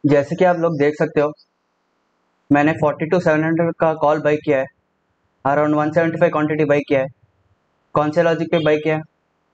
जैसे कि आप लोग देख सकते हो, मैंने 42,700 का कॉल बाई किया है, अराउंड 175 क्वांटिटी बाई किया है। कौन से लॉजिक पे बाई किया है?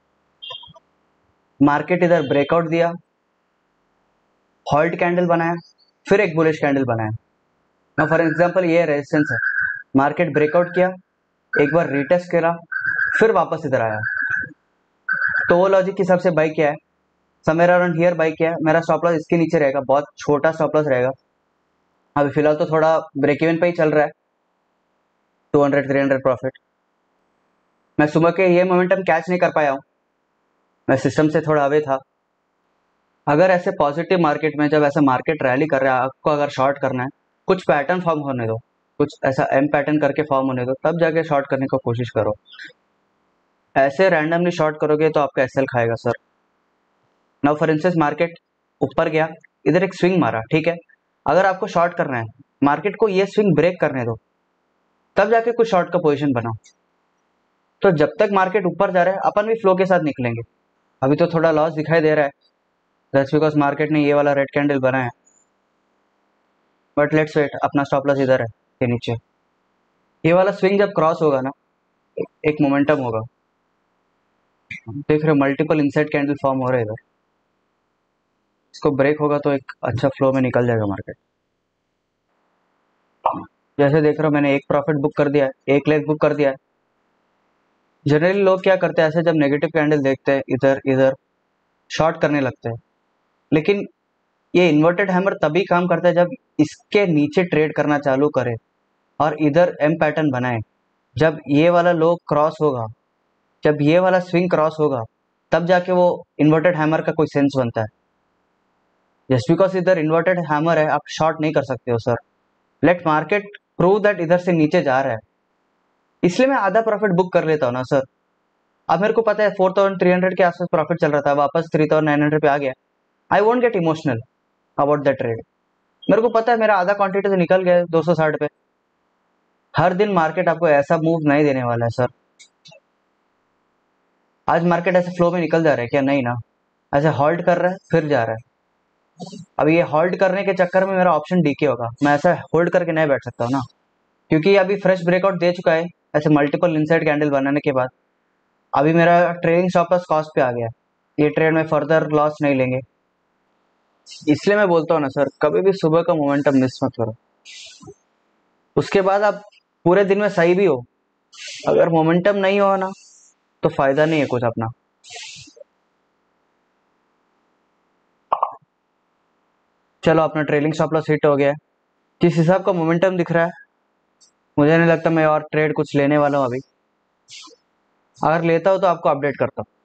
मार्केट इधर ब्रेकआउट दिया, हॉल्ट कैंडल बनाया, फिर एक बुलिश कैंडल बनाया। ना फॉर एग्जांपल ये रेजिस्टेंस है, मार्केट ब्रेकआउट किया, एक बार रीटेस्ट करा, फिर वापस इधर आया, तो वो लॉजिक के हिसाब से बाई किया है। समवेयर अराउंड हियर बाई किया है। मेरा स्टॉप लॉस इसके नीचे रहेगा, बहुत छोटा स्टॉप लॉस रहेगा। अभी फिलहाल तो थोड़ा ब्रेक इवन पे ही चल रहा है, 200-300 प्रॉफिट। मैं सुबह के ये मोमेंटम कैच नहीं कर पाया हूँ, मैं सिस्टम से थोड़ा अवे था। अगर ऐसे पॉजिटिव मार्केट में जब ऐसा मार्केट रैली कर रहा है, आपको अगर शॉर्ट करना है, कुछ पैटर्न फॉर्म होने दो, कुछ ऐसा एम पैटर्न करके फॉर्म होने दो, तब जाके शॉर्ट करने को कोशिश करो। ऐसे रैंडमली शॉर्ट करोगे तो आपका एसएल खाएगा sir. Now for instance market ऊपर गया, इधर एक स्विंग मारा, ठीक है। अगर आपको शॉर्ट करना है, मार्केट को ये स्विंग ब्रेक करने दो, तब जाके कुछ शॉर्ट का पोजीशन बनाओ। तो जब तक मार्केट ऊपर जा रहा है, अपन भी फ्लो के साथ निकलेंगे। अभी तो थोड़ा लॉस दिखाई दे रहा है, दैट्स बिकॉज मार्केट ने ये वाला रेड कैंडल बनाया, बट लेट्स वेट। अपना स्टॉप लॉस इधर है के नीचे। ये वाला स्विंग जब क्रॉस होगा ना, एक मोमेंटम होगा। देख रहे हो मल्टीपल इनसाइड कैंडल फॉर्म हो रहे हैं इधर, इसको ब्रेक होगा तो एक अच्छा फ्लो में निकल जाएगा मार्केट। जैसे देख रहे हो मैंने एक प्रॉफिट बुक कर दिया है, एक लेग बुक कर दिया है। जनरली लोग क्या करते हैं, ऐसे जब नेगेटिव कैंडल देखते हैं इधर इधर शॉर्ट करने लगते हैं, लेकिन ये इन्वर्टेड हैमर तभी काम करता है जब इसके नीचे ट्रेड करना चालू करे और इधर एम पैटर्न बनाए। जब ये वाला लो क्रॉस होगा, जब ये वाला स्विंग क्रॉस होगा, तब जाके वो इन्वर्टेड हैमर का कोई सेंस बनता है। जस्ट बिकॉज इधर इन्वर्टेड हैमर है, आप शॉर्ट नहीं कर सकते हो sir. Let market prove that इधर से नीचे जा रहा है, इसलिए मैं आधा प्रॉफिट बुक कर लेता हूँ ना सर। अब मेरे को पता है 4,300 के आसपास प्रॉफिट चल रहा था, वापस 3,900 पे आ गया। I won't get emotional about the trade. मेरे को पता है मेरा आधा क्वांटिटी तो निकल गया 260 पे। हर दिन मार्केट आपको ऐसा मूव नहीं देने वाला है सर। आज मार्केट ऐसे फ्लो में निकल जा रहा है क्या? नहीं ना, ऐसे हॉल्ट कर रहा है फिर जा रहा है। अब ये हॉल्ट करने के चक्कर में मेरा ऑप्शन डीके होगा, मैं ऐसा होल्ड करके नहीं बैठ सकता हूँ ना, क्योंकि अभी फ्रेश ब्रेकआउट दे चुका है ऐसे मल्टीपल इनसाइड कैंडल बनाने के बाद। अभी मेरा ट्रेडिंग स्टॉप लॉस कॉस्ट पे आ गया, ये ट्रेड में फर्दर लॉस नहीं लेंगे। इसलिए मैं बोलता हूँ ना सर, कभी भी सुबह का मोमेंटम मिस मत करो। उसके बाद आप पूरे दिन में सही भी हो, अगर मोमेंटम नहीं हो ना, तो फायदा नहीं है कुछ अपना। चलो अपना ट्रेलिंग स्टॉप लॉस हिट हो गया है। जिस हिसाब का मोमेंटम दिख रहा है, मुझे नहीं लगता मैं और ट्रेड कुछ लेने वाला हूँ अभी। अगर लेता हूँ तो आपको अपडेट करता हूँ।